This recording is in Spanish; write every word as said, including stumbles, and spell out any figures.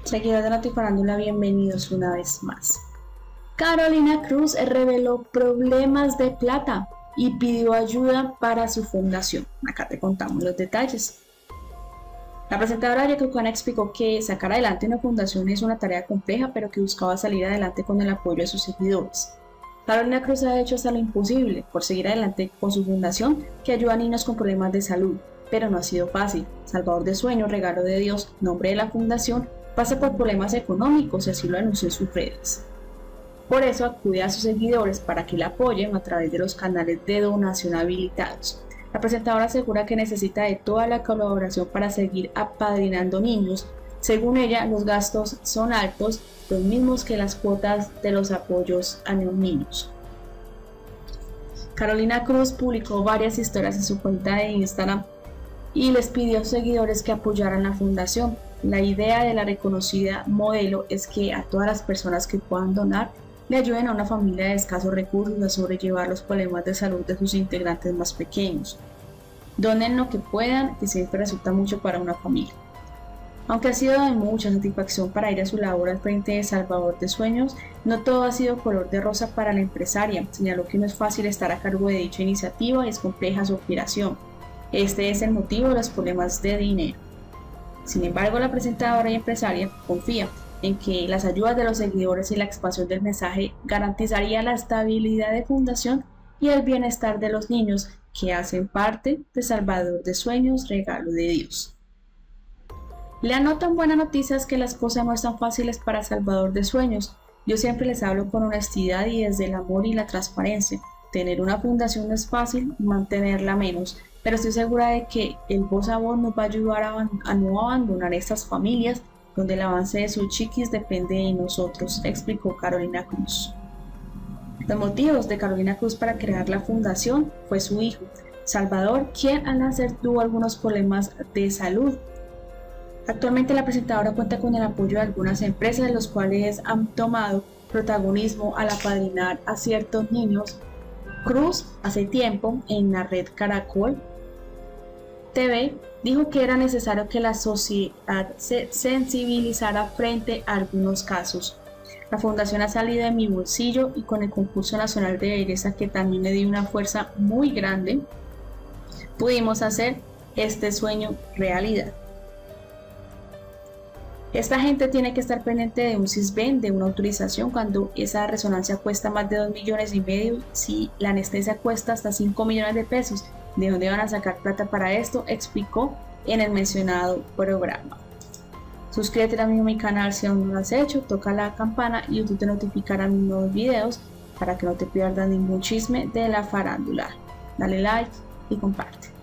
Seguidores de Notifarándula, bienvenidos una vez más. Carolina Cruz reveló problemas de plata y pidió ayuda para su fundación. Acá te contamos los detalles. La presentadora Yacucana explicó que sacar adelante una fundación es una tarea compleja, pero que buscaba salir adelante con el apoyo de sus seguidores. Carolina Cruz ha hecho hasta lo imposible por seguir adelante con su fundación que ayuda a niños con problemas de salud, pero no ha sido fácil. Salvador de Sueños, Regalo de Dios, nombre de la fundación, pasa por problemas económicos y así lo anunció en sus redes. Por eso acude a sus seguidores para que la apoyen a través de los canales de donación habilitados. La presentadora asegura que necesita de toda la colaboración para seguir apadrinando niños. Según ella, los gastos son altos, los mismos que las cuotas de los apoyos a los niños. Carolina Cruz publicó varias historias en su cuenta de Instagram y les pidió a sus seguidores que apoyaran la fundación. La idea de la reconocida modelo es que a todas las personas que puedan donar le ayuden a una familia de escasos recursos a sobrellevar los problemas de salud de sus integrantes más pequeños. Donen lo que puedan, que siempre resulta mucho para una familia. Aunque ha sido de mucha satisfacción para ir a su labor al frente de Salvador de Sueños, no todo ha sido color de rosa para la empresaria. Señaló que no es fácil estar a cargo de dicha iniciativa y es compleja su operación. Este es el motivo de los problemas de dinero. Sin embargo, la presentadora y empresaria confía en que las ayudas de los seguidores y la expansión del mensaje garantizaría la estabilidad de fundación y el bienestar de los niños que hacen parte de Salvador de Sueños, Regalo de Dios. Le anotan buenas noticias que las cosas no están fáciles para Salvador de Sueños. Yo siempre les hablo con honestidad y desde el amor y la transparencia. Tener una fundación no es fácil, mantenerla menos, pero estoy segura de que el voz a voz nos va a ayudar a, a no abandonar estas familias donde el avance de sus chiquis depende de nosotros, explicó Carolina Cruz. Los motivos de Carolina Cruz para crear la fundación fue su hijo, Salvador, quien al nacer tuvo algunos problemas de salud. Actualmente la presentadora cuenta con el apoyo de algunas empresas, los cuales han tomado protagonismo al apadrinar a ciertos niños. Cruz, hace tiempo, en la red Caracol T V, dijo que era necesario que la sociedad se sensibilizara frente a algunos casos. La fundación ha salido de mi bolsillo y con el concurso nacional de belleza, que también le dio una fuerza muy grande, pudimos hacer este sueño realidad. Esta gente tiene que estar pendiente de un CISBEN, de una autorización, cuando esa resonancia cuesta más de dos millones y medio, si la anestesia cuesta hasta cinco millones de pesos. ¿De dónde van a sacar plata para esto?, explicó en el mencionado programa. Suscríbete también a mi canal si aún no lo has hecho, toca la campana y YouTube te notificará mis nuevos videos para que no te pierdas ningún chisme de la farándula. Dale like y comparte.